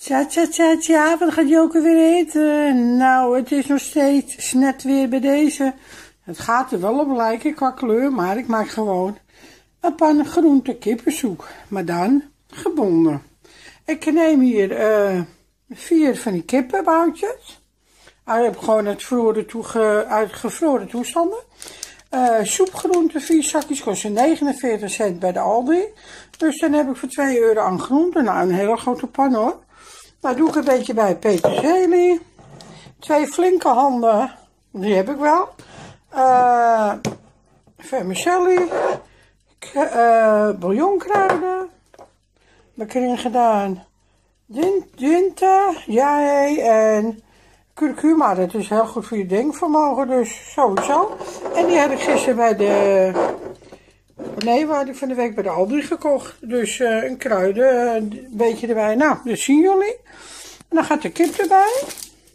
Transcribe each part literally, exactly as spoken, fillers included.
Tja, tja, tja, tja, wat gaat Joke weer eten? Nou, het is nog steeds net weer bij deze. Het gaat er wel op lijken qua kleur, maar ik maak gewoon een pan groente kippensoep. Maar dan gebonden. Ik neem hier uh, vier van die kippenboutjes. Ik heb gewoon uit gevroren, toege, uit gevroren toestanden. Uh, soepgroenten, vier zakjes, kosten negenenveertig cent bij de Aldi. Dus dan heb ik voor twee euro aan groenten. Nou, een hele grote pan hoor. Nou, doe ik een beetje bij peterselie. Twee flinke handen, die heb ik wel. Uh, vermicelli. Uh, bouillonkruiden. Heb ik erin gedaan. Dinta, jij en curcuma. Dat is heel goed voor je denkvermogen, dus sowieso. En die heb ik gisteren bij de... Nee, waar ik van de week bij de Aldi gekocht. Dus uh, een kruiden, uh, een beetje erbij. Nou, dat zien jullie. En dan gaat de kip erbij.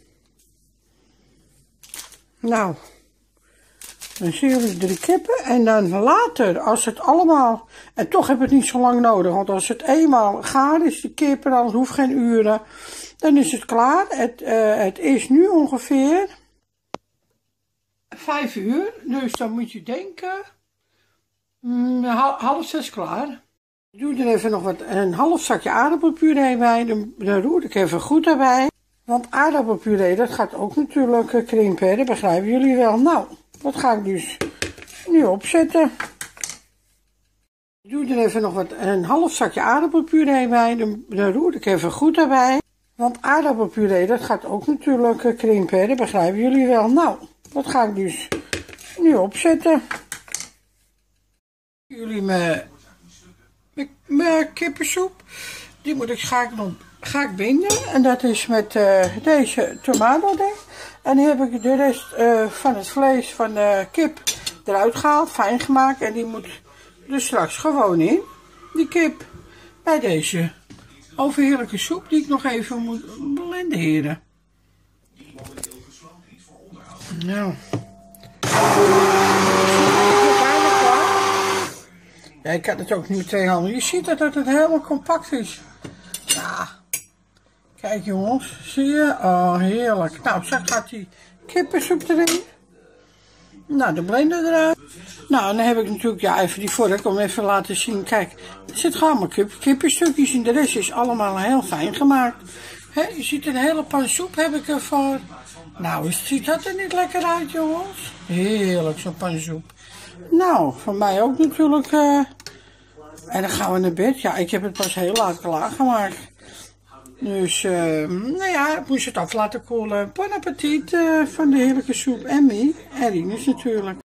Nou, dan zien jullie drie kippen. En dan later, als het allemaal... En toch heb ik het niet zo lang nodig. Want als het eenmaal gaar is, de kip, dan het hoeft geen uren. Dan is het klaar. Het, uh, het is nu ongeveer vijf uur. Dus dan moet je denken... Mm, half zes klaar. Ik doe er even nog wat, een half zakje aardappelpuree bij. Dan, dan roer ik even goed erbij. Want aardappelpuree, dat gaat ook natuurlijk uh, krimpen. Dat begrijpen jullie wel. Nou, dat ga ik dus nu opzetten. Ik doe er even nog wat, een half zakje aardappelpuree bij. Dan, dan roer ik even goed erbij. Want aardappelpuree, dat gaat ook natuurlijk uh, krimpen. Dat begrijpen jullie wel. Nou, dat ga ik dus nu opzetten. Jullie mijn, mijn, mijn kippensoep, die moet ik ga ik, nog, ga ik binden. En dat is met uh, deze tomato ding. En die heb ik de rest uh, van het vlees van de kip eruit gehaald, fijn gemaakt. En die moet er straks gewoon in, die kip, bij deze overheerlijke soep die ik nog even moet blenderen. Nou. Ja, ik had het ook niet met twee handen. Je ziet dat het helemaal compact is. Ja. Kijk jongens, zie je? Oh, heerlijk. Nou, zo gaat die kippensoep erin. Nou, de blender eruit. Nou, dan heb ik natuurlijk, ja, even die vork om even te laten zien. Kijk, er zitten allemaal kip, kippenstukjes in. De rest is allemaal heel fijn gemaakt. He, je ziet een hele pan soep heb ik ervoor. Nou, ziet dat er niet lekker uit, jongens? Heerlijk, zo'n pan soep. Nou, van mij ook natuurlijk. Uh, en dan gaan we naar bed. Ja, ik heb het pas heel laat klaargemaakt. Dus, uh, nou ja, ik moest het af laten koelen. Bon appetit uh, van de heerlijke soep. En me, en Rinus natuurlijk.